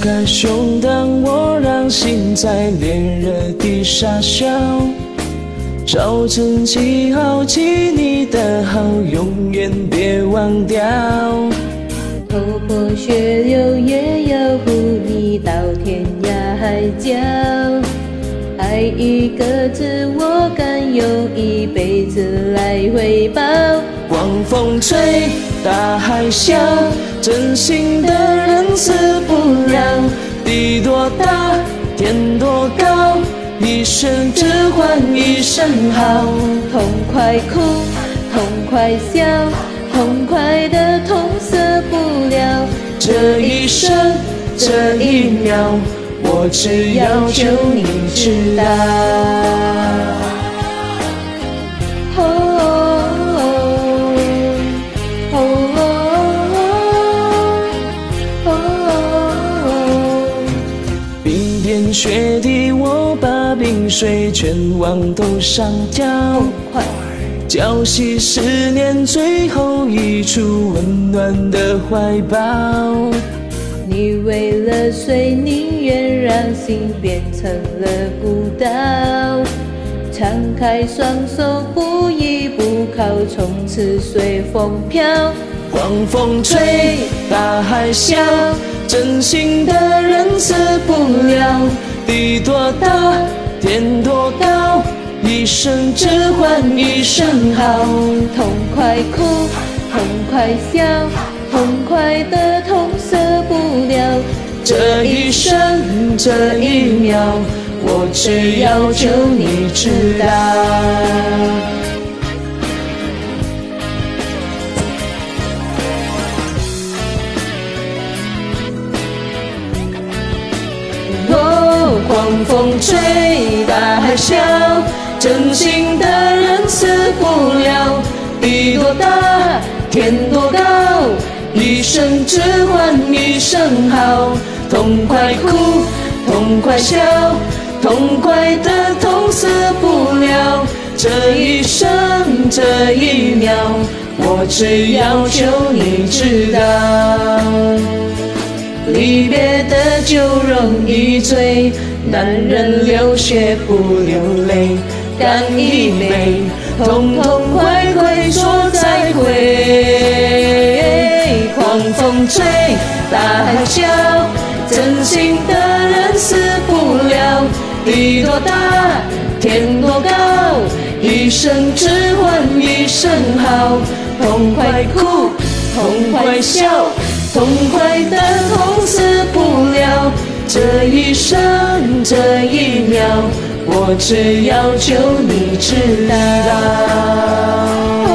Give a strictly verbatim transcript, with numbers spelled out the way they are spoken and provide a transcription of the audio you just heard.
开胸膛，我让心在烈热地傻笑。烧成记号，记你的好，永远别忘掉。 头破血流也要护你到天涯海角。爱一个字，我敢用一辈子来回报。 狂风吹，大海啸，真心的人死不了。地多大，天多高，一生只换一声好。 痛快哭，痛快笑，痛快的痛死不了。 这一生，这一秒，我只要求你知道。 哦哦哦哦， 冰天雪地，我把冰水全往头上浇。 快！ 浇熄思念最后一处温暖的怀抱。 你为了谁，宁愿让心变成了孤岛。敞开双手，不依不靠，从此随风飘。 狂风吹，大海啸，真心的人死不了。地多大，天多高，一生只换一声好。 痛快哭，痛快笑，痛快的痛死不了。 这一生，这一秒，我只要求你知道。哦，狂风吹，大海啸，真心的人死不了。地多大，天多高，一生只换一声好。痛快哭，痛快笑，痛快的痛死不了。这一生，这一秒，我只要求你知道。离别的酒容易醉，男人流血不流泪。干一杯，痛痛快快说再会。狂风吹，大海啸，真心的人死不了。地多大，天多高，一生只换一声好。痛快哭，痛快笑，痛快的痛死不了。这一生，这一秒，我只要求你知道。